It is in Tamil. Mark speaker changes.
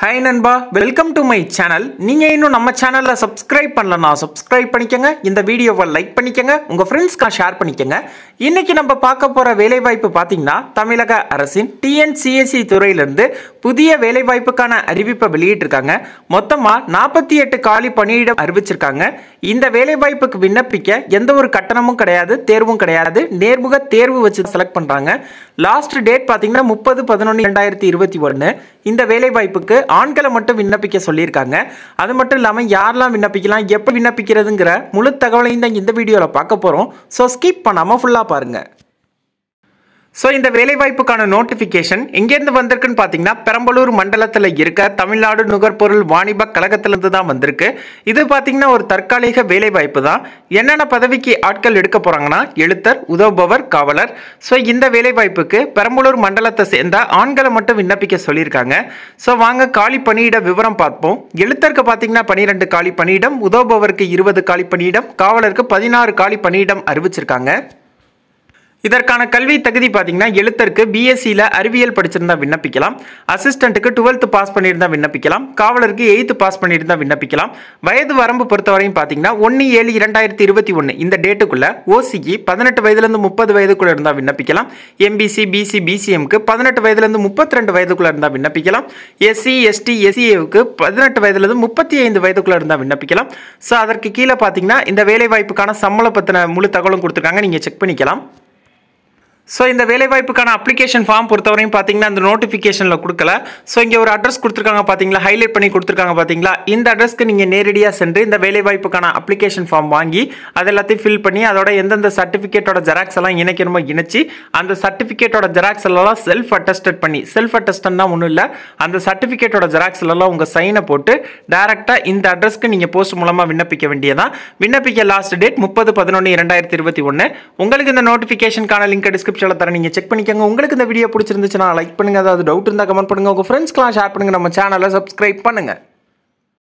Speaker 1: Hi நண்பா, வெல்கம் டு மை சேனல். நீங்க இன்னும் நம்ம சேனல்ல சப்ஸ்கிரைப் பண்ணலனா சப்ஸ்கிரைப் பண்ணிக்கங்க. இந்த வீடியோவை லைக் பண்ணிக்கங்க. உங்க ஃப்ரெண்ட்ஸ்க்கு ஷேர் பண்ணிக்கங்க. இன்னைக்கு நம்ம பார்க்க போற வேலை வாய்ப்பு பாத்தீங்கன்னா தமிழக அரசின் டிஎன்சிஎஸ்சி துறையில இருந்து புதிய வேலை வாய்ப்புக்கான அறிவிப்பை வெளியிட்டிருக்காங்க. மொத்தமா 48 காலி பணியிடம் அறிவிச்சிருக்காங்க. இந்த வேலை வாய்ப்புக்கு விண்ணப்பிக்க எந்த ஒரு கட்டணமும் கிடையாது, தேர்வும் கிடையாது. நேர்முக தேர்வு வச்சு செலக்ட் பண்றாங்க. லாஸ்ட் டேட் பாத்தீங்கன்னா 30/11/2021. இந்த வேலை வாய்ப்புக்கு ஆண்களை மட்டும் விண்ணப்பிக்க சொல்லியிருக்காங்க. அது மட்டும் இல்லாமல் யாரெல்லாம் விண்ணப்பிக்கலாம், எப்போ விண்ணப்பிக்கிறதுங்கிற முழு தகவலையும் தான் இந்த வீடியோவில் பார்க்க போகிறோம். ஸோ ஸ்கிப் பண்ணாமல் ஃபுல்லாக பாருங்கள். ஸோ இந்த வேலைவாய்ப்புக்கான நோட்டிஃபிகேஷன் எங்கேருந்து வந்திருக்குன்னு பார்த்தீங்கன்னா பெரம்பலூர் மண்டலத்தில் இருக்க தமிழ்நாடு நுகர்பொருள் வாணிப கழகத்திலிருந்து தான் வந்திருக்கு. இது பார்த்தீங்கன்னா ஒரு தற்காலிக வேலைவாய்ப்பு தான். என்னென்ன பதவிக்கு ஆட்கள் எடுக்க போகிறாங்கன்னா எழுத்தர், உதவுபவர், காவலர். ஸோ இந்த வேலைவாய்ப்புக்கு பெரம்பலூர் மண்டலத்தை சேர்ந்த ஆண்களை மட்டும் விண்ணப்பிக்க சொல்லியிருக்காங்க. ஸோ வாங்க காலி பணியிட விவரம் பார்ப்போம். எழுத்தருக்கு பார்த்தீங்கன்னா 12 காலி பணியிடம், உதவுபவருக்கு 20 காலி பணியிடம், காவலருக்கு 16 காலி பணியிடம் அறிவிச்சிருக்காங்க. இதற்கான கல்வி தகுதி பார்த்தீங்கன்னா எழுத்தருக்கு பிஎஸ்சியில் அறிவியல் படிச்சிருந்தா விண்ணப்பிக்கலாம். அசிஸ்டண்ட்டுக்கு 12th பாஸ் பண்ணியிருந்தா விண்ணப்பிக்கலாம். காவலருக்கு 8th பாஸ் பண்ணியிருந்தா விண்ணப்பிக்கலாம். வயது வரம்பு பொறுத்தவரையும் பார்த்தீங்கன்னா 1/7/2021 இந்த டேட்டுக்குள்ள ஓசிக்கு 18 வயதுலேருந்து 30 வயதுக்குள்ள இருந்தால் விண்ணப்பிக்கலாம். எம்பிசி, பிசி, பிசிஎம்க்கு 18 வயதுலேருந்து 32 வயதுக்குள்ள இருந்தால் விண்ணப்பிக்கலாம். எஸ்சி, எஸ்டி, எஸ்சிஏவுக்கு 18 வயதுலேருந்து 35 வயதுக்குள்ள இருந்தால் விண்ணப்பிக்கலாம். ஸோ அதற்கு கீழே பார்த்தீங்கன்னா இந்த வேலைவாய்ப்புக்கான சம்பளம் பற்றின முழு தகவலும் கொடுத்துருக்காங்க, நீங்கள் செக் பண்ணிக்கலாம். ஸோ இந்த வேலைவாய்ப்புக்கான அப்ளிகேஷன் ஃபார்ம் பொறுத்தவரையும் பார்த்தீங்கன்னா இந்த நோட்டிஃபிகேஷனில் கொடுக்கல. ஸோ இங்கே ஒரு அட்ரஸ் கொடுத்துருக்காங்க பார்த்தீங்களா, ஹைலைட் பண்ணி கொடுத்துருக்காங்க பார்த்தீங்களா. இந்த அட்ரஸ்க்கு நீங்கள் நேரடியாக சென்று இந்த வேலைவாய்ப்புக்கான அப்ளிகேஷன் ஃபார்ம் வாங்கி அது எல்லாத்தையும் ஃபில் பண்ணி அதோட எந்தெந்த சர்டிஃபிகேட்டோட ஜெராக்ஸ் எல்லாம் இணைக்கணுமோ இணைச்சி அந்த சர்டிஃபிகேட்டோட ஜெராக்ஸ் எல்லாம் செல்ஃப் அட்டஸ்டட் பண்ணி, செல்ஃப் அட்டஸ்டட்னா ஒன்றும் இல்லை, அந்த சர்டிஃபிகேட்டோட ஜெராக்ஸ் எல்லாம் உங்கள் சைனை போட்டு டேரெக்டாக இந்த அட்ரஸ்க்கு நீங்கள் போஸ்ட் மூலமாக விண்ணப்பிக்க வேண்டியதான். விண்ணப்பிக்க லாஸ்ட் டேட் 30/11/2021. உங்களுக்கு இந்த நோட்டிஃபிகேஷனுக்கான லிங்க் டிஸ்கிரிப்ஷன் தர நீங்க செக் பண்ணிக்கங்க. உங்களுக்கு இந்த வீடியோ பிடிச்சிருந்துச்சுன்னா லைக் பண்ணுங்க. ஏதாவது டவுட் இருந்தா கமெண்ட் பண்ணுங்க. உங்க ஃப்ரெண்ட்ஸ்க்குலாம் ஷேர் பண்ணுங்க. நம்ம சேனலை சப்ஸ்கிரைப் பண்ணுங்க.